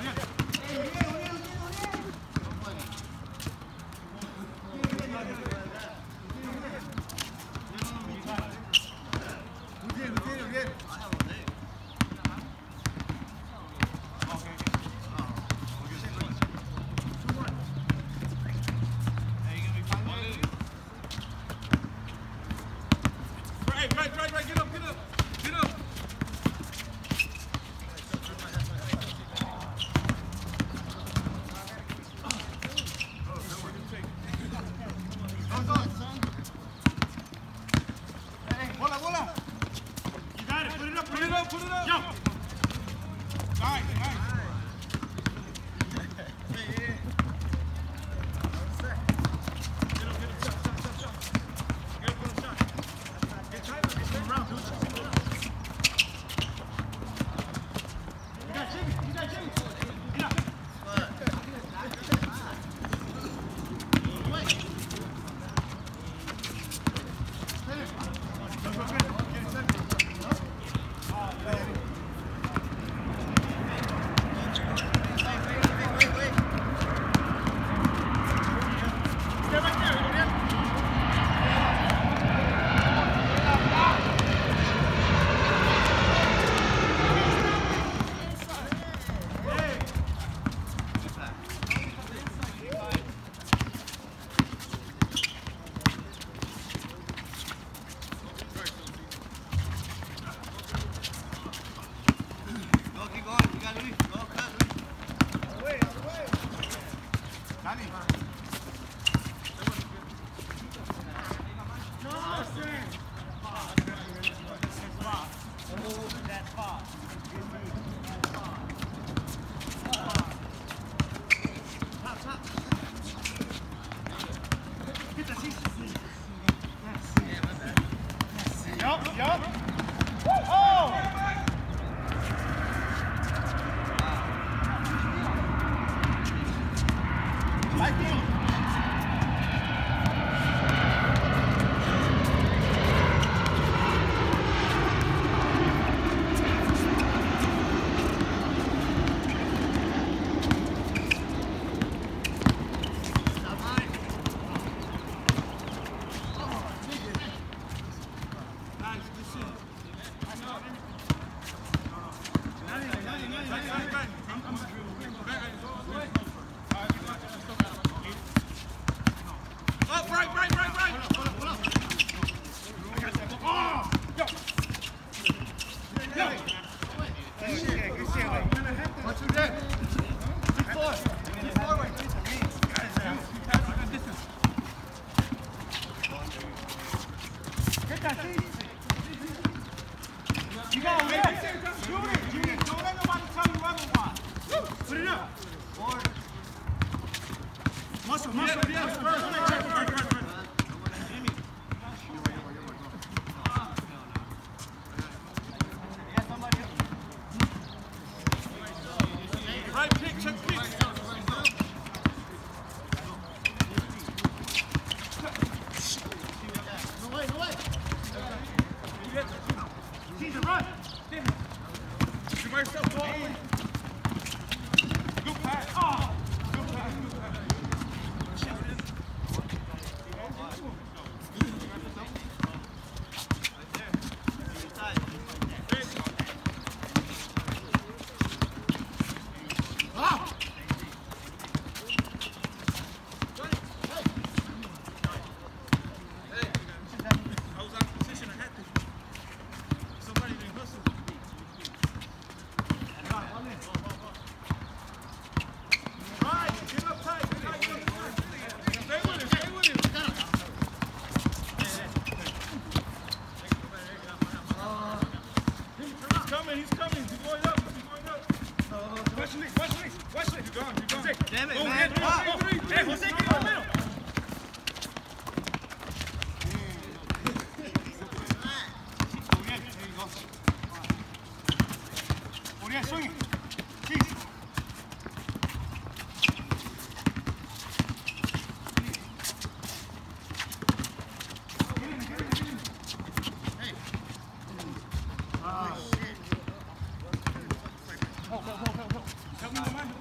Help me,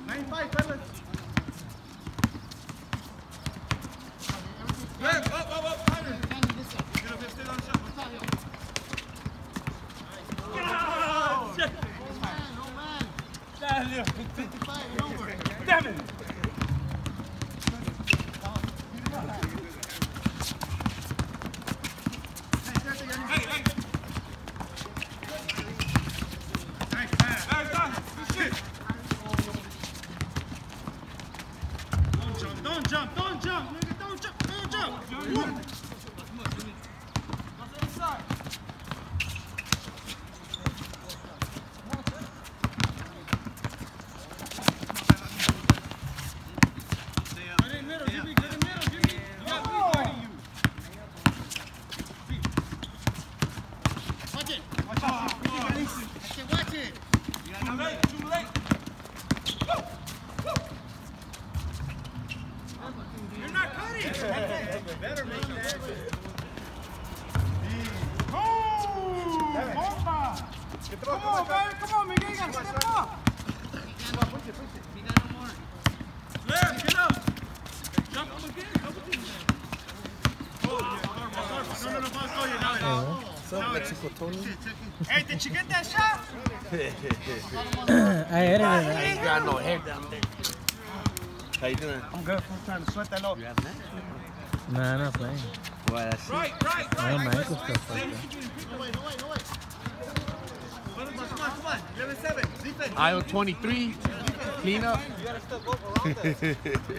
55 and over. Damn it. Don't jump, nigga, don't jump. Better make that. Come on, baby. Come on, Miguel. You gotta step up. Push it. He got no more. Blair, get up. Jump up again. What's up, Mexico Tony? Hey, did you get that shot? I edited it. I ain't got no hair down there. How you doing? I'm good. I'm trying to sweat that low. You have that? Nah, I'm not playing. Why, that's it. Right. I have my ankle stuff like that. No way. Come on. 11-7. Defense. Aisle 23. Clean up. You gotta step over around that.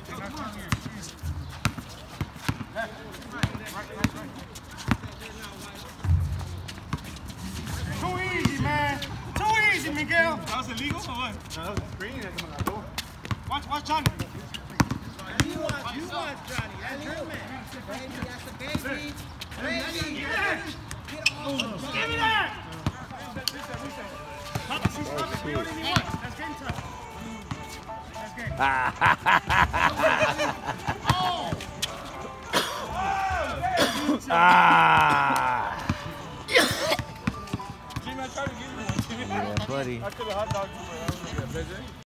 Too easy, man. Too easy, Miguel. That was illegal or what? No, that was green. Watch Johnny. You watch Johnny. That's your man. That's the baby. Give me that! Stop it. We only need one. That's game time. That's game. Yeah, buddy. I could have hot dogged you, but I don't know.